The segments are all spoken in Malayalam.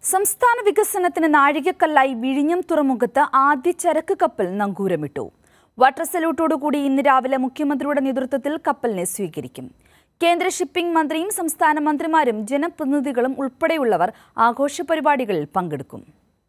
സംസ്ഥാന വികസനത്തിന് നാഴികക്കല്ലായി വിഴിഞ്ഞം തുറമുഖത്ത് ആദ്യ ചരക്ക് കപ്പൽ നങ്കൂരമിട്ടു. വാട്ടർ സല്യൂട്ടോടുകൂടി ഇന്ന് രാവിലെ മുഖ്യമന്ത്രിയുടെ നേതൃത്വത്തിൽ കപ്പലിനെ സ്വീകരിക്കും. കേന്ദ്ര ഷിപ്പിംഗ് മന്ത്രിയും സംസ്ഥാന മന്ത്രിമാരും ജനപ്രതിനിധികളും ഉൾപ്പെടെയുള്ളവർ ആഘോഷ പരിപാടികളിൽ പങ്കെടുക്കും.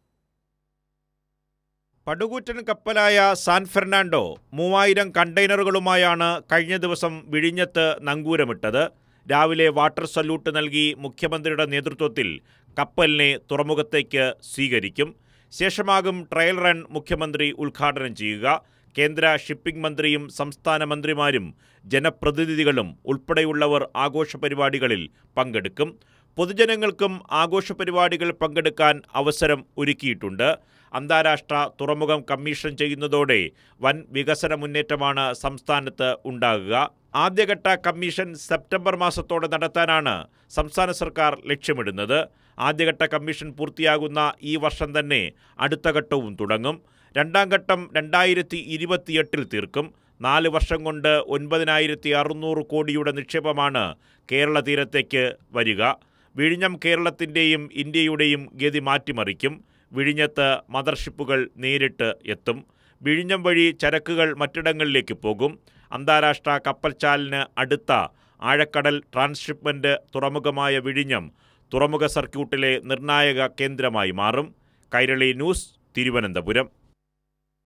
പടുകൂറ്റൻ കപ്പലായ സാൻ ഫെർണാണ്ടോ 3000 കണ്ടെയ്നറുകളുമായാണ് കഴിഞ്ഞ ദിവസം വിഴിഞ്ഞത്ത് നങ്കൂരമിട്ടത്. രാവിലെ വാട്ടർ സല്യൂട്ട് നൽകി മുഖ്യമന്ത്രിയുടെ നേതൃത്വത്തിൽ കപ്പലിനെ തുറമുഖത്തേക്ക് സ്വീകരിക്കും. ശേഷമാകും ട്രയൽ റൺ മുഖ്യമന്ത്രി ഉദ്ഘാടനം ചെയ്യുക. കേന്ദ്ര ഷിപ്പിംഗ് മന്ത്രിയും സംസ്ഥാന മന്ത്രിമാരും ജനപ്രതിനിധികളും ഉൾപ്പെടെയുള്ളവർ ആഘോഷ പരിപാടികളിൽ പങ്കെടുക്കും. പൊതുജനങ്ങൾക്കും ആഘോഷ പരിപാടികൾ പങ്കെടുക്കാൻ അവസരം ഒരുക്കിയിട്ടുണ്ട്. അന്താരാഷ്ട്ര തുറമുഖം കമ്മീഷൻ ചെയ്യുന്നതോടെ വൻ വികസന മുന്നേറ്റമാണ് സംസ്ഥാനത്ത് ഉണ്ടാകുക. ആദ്യഘട്ട കമ്മീഷൻ സെപ്റ്റംബർ മാസത്തോടെ നടത്താനാണ് സംസ്ഥാന സർക്കാർ ലക്ഷ്യമിടുന്നത്. ആദ്യഘട്ട കമ്മീഷൻ പൂർത്തിയാകുന്ന ഈ വർഷം തന്നെ അടുത്ത ഘട്ടവും തുടങ്ങും. രണ്ടാം ഘട്ടം 2028 തീർക്കും. 4 വർഷം കൊണ്ട് 9600 കോടിയുടെ നിക്ഷേപമാണ് കേരള തീരത്തേക്ക് വരിക. വിഴിഞ്ഞം കേരളത്തിൻ്റെയും ഇന്ത്യയുടെയും ഗതി മാറ്റിമറിക്കും. വിഴിഞ്ഞത്ത് മദർഷിപ്പുകൾ നേരിട്ട് എത്തും. വിഴിഞ്ഞം വഴി ചരക്കുകൾ മറ്റിടങ്ങളിലേക്ക് പോകും. അന്താരാഷ്ട്ര കപ്പൽച്ചാലിന് അടുത്ത ആഴക്കടൽ ട്രാൻസ്ഷിപ്മെൻറ്റ് തുറമുഖമായ വിഴിഞ്ഞം തുറമുഖ സർക്യൂട്ടിലെ നിർണായക കേന്ദ്രമായി മാറും. കൈരളി ന്യൂസ്, തിരുവനന്തപുരം.